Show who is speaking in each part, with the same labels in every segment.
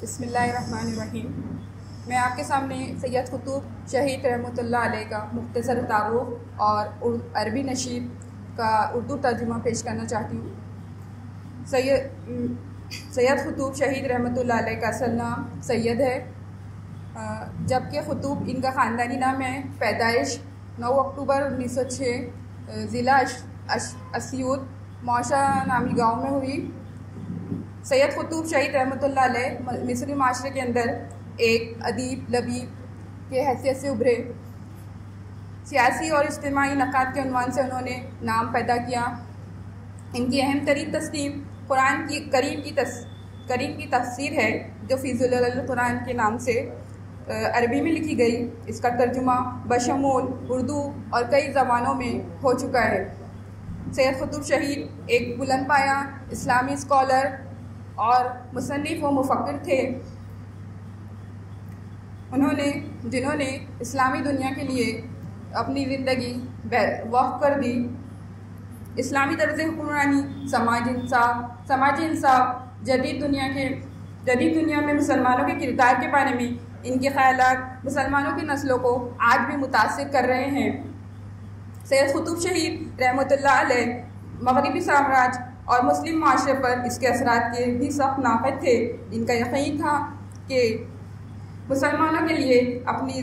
Speaker 1: بسم اللہ الرحمن الرحیم۔ میں آپ کے سامنے سید قطب شہید رحمۃ اللہ علیہ کا مختصر تعارف اور عربی نشید کا اردو ترجمہ پیش کرنا چاہتی ہوں۔ سید قطب شہید رحمۃ اللہ علیہ کا اصل نام سید ہے، جبکہ قطب ان کا خاندانی نام ہے۔ پیدائش 9 اکتوبر 1906 ضلع اسیوط معاشہ نامی گاؤں میں ہوئی۔ سید قطب شہید رحمۃ اللہ علیہ مصری معاشرے کے اندر ایک ادیب لبیب کے حیثیت سے ابھرے۔ سیاسی اور اجتماعی نکات کے عنوان سے انہوں نے نام پیدا کیا۔ ان کی اہم ترین تصنیف قرآن کریم کی تفسیر ہے، جو فی ظلال القرآن کے نام سے عربی میں لکھی گئی۔ اس کا ترجمہ بشمول اردو اور کئی زبانوں میں ہو چکا ہے۔ سید قطب شہید ایک بلند پایہ اسلامی اسکالر اور مصنف و مفکر تھے، جنہوں نے اسلامی دنیا کے لیے اپنی زندگی وقف کر دی۔ اسلامی طرز حکمرانی، سماجی انصاف، جدید دنیا میں مسلمانوں کے کردار کے بارے میں ان کے خیالات مسلمانوں کی نسلوں کو آج بھی متاثر کر رہے ہیں۔ سید قطب شہید رحمۃ اللہ علیہ مغربی سامراج اور مسلم معاشرے پر اس کے اثرات کے بھی سخت ناقد تھے۔ ان کا یقین تھا کہ مسلمانوں کے لیے اپنی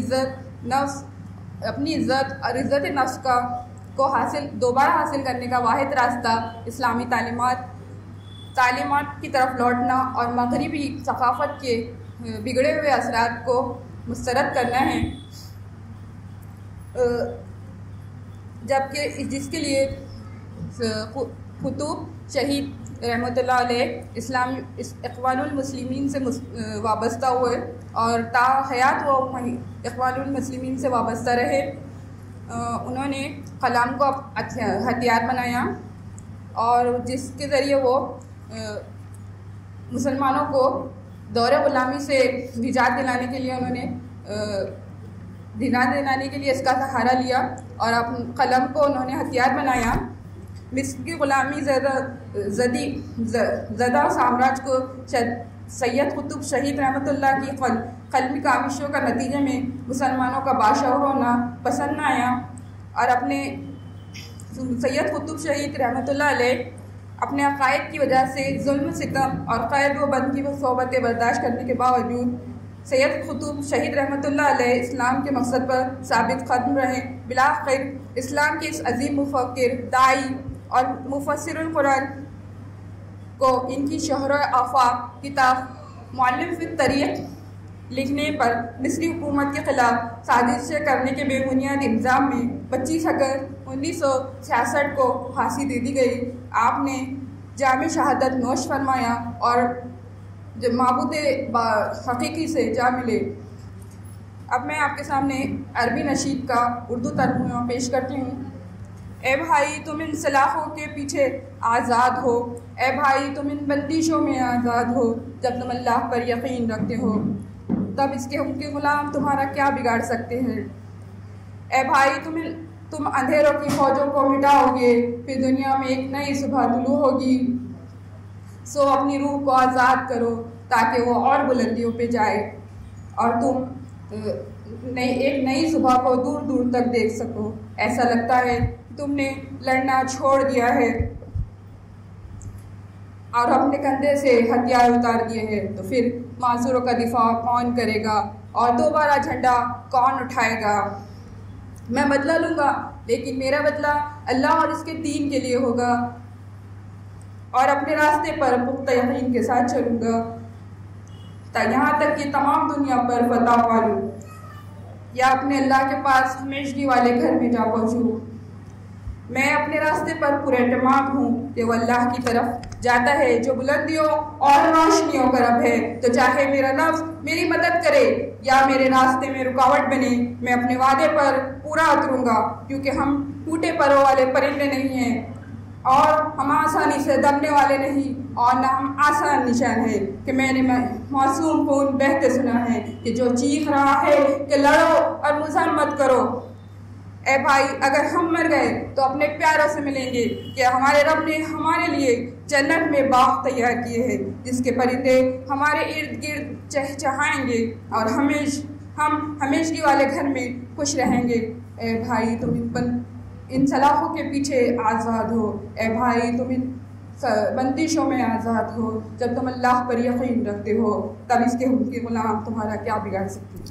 Speaker 1: عزت اور عزت نفس کو دوبارہ حاصل کرنے کا واحد راستہ اسلامی تعلیمات کی طرف لوٹنا اور مغربی ثقافت کے بگڑے ہوئے اثرات کو مسترد کرنا ہے، جبکہ جس کے لیے قطب شہید رحمۃ اللہ علیہ اخوان المسلمین سے وابستہ ہوئے اور تا حیات وہ اخوان المسلمین سے وابستہ رہے۔ انہوں نے قلم کو ہتھیار بنایا اور جس کے ذریعے وہ مسلمانوں کو دور غلامی سے نجات دلانے کے لیے اس کا سہارا لیا اور قلم کو انہوں نے ہتھیار بنایا۔ مصر کی غلامی زدہ سامراج کو سید قطب شہید رحمۃ اللہ کی قلمی کاوشوں کا نتیجے میں مسلمانوں کا باشعور ہونا پسند نہ آیا، اور سید قطب شہید رحمۃ اللہ علیہ اپنے عقائد کی وجہ سے ظلم ستم اور قید و بند کی صحبتیں برداشت کرنے کے باوجود سید قطب شہید رحمۃ اللہ علیہ اسلام کے مقصد پر ثابت قدم رہے۔ بالآخر اسلام کے اس عظیم مفکر، داعی اور مفسر القرآن کو ان کی شہر آفاق کتاب معلم فی الطریق لکھنے پر مصری حکومت کے خلاف سازشیں کرنے کے بے بنیاد الزام میں 25 اگست 1966 کو پھانسی دے دی گئی۔ آپ نے جام شہادت نوش فرمایا اور معبود حقیقی سے جا ملے۔ اب میں آپ کے سامنے عربی نشید کا اردو ترجمہ پیش کرتی ہوں۔ اے بھائی تم ان سلاخوں کے پیچھے آزاد ہو، اے بھائی تم ان بندشوں میں آزاد ہو، جب تم اللہ پر یقین رکھتے ہو تب اس کے حکم کے غلام تمہارا کیا بگاڑ سکتے ہیں۔ اے بھائی تم اندھیروں کی فوجوں کو مٹاؤ گے، پھر دنیا میں ایک نئی صبح طلوع ہوگی، سو اپنی روح کو آزاد کرو تاکہ وہ اور بلندیوں پہ جائے اور تم ایک نئی صبح کو دور دور تک دیکھ سکو۔ ایسا لگتا ہے تم نے لڑنا چھوڑ دیا ہے اور اپنے کندھے سے ہتھیار اتار دیے ہیں، تو پھر معذوروں کا دفاع کون کرے گا اور دوبارہ جھنڈا کون اٹھائے گا؟ میں بدلہ لوں گا، لیکن میرا بدلہ اللہ اور اس کے دین کے لیے ہوگا، اور اپنے راستے پر پختہ یقین کے ساتھ چلوں گا یہاں تک کہ تمام دنیا پر فتح پالوں یا اپنے اللہ کے پاس ہمیشگی والے گھر میں جا پہنچوں۔ میں اپنے راستے پر پراعتماد ہوں کہ وہ اللہ کی طرف جاتا ہے جو بلندیوں اور روشنیوں کا رب ہے، تو چاہے میرا نفس میری مدد کرے یا میرے راستے میں رکاوٹ بنے، میں اپنے وعدے پر پورا اتروں گا، کیونکہ ہم ٹوٹے پروں والے پرندے نہیں ہیں اور ہم آسانی سے دبنے والے نہیں، اور نہ ہم آسان نشان ہے کہ میں نے معصوم خون بہتے سنا ہے کہ جو چیخ رہا ہے کہ لڑو اور مزاحمت کرو۔ اے بھائی اگر ہم مر گئے تو اپنے پیاروں سے ملیں گے کہ ہمارے رب نے ہمارے لیے جنت میں باغ تیار کیے ہیں جس کے پرندے ہمارے ارد گرد چہچہائیں گے اور ہم ہمیشگی والے گھر میں خوش رہیں گے۔ اے بھائی تم ان سلاخوں کے پیچھے آزاد ہو، اے بھائی تم ان بندشوں میں آزاد ہو۔ جب تم اللہ پر یقین رکھتے ہو تب اس کے غلام تمہارا کیا بگاڑ سکتے ہیں۔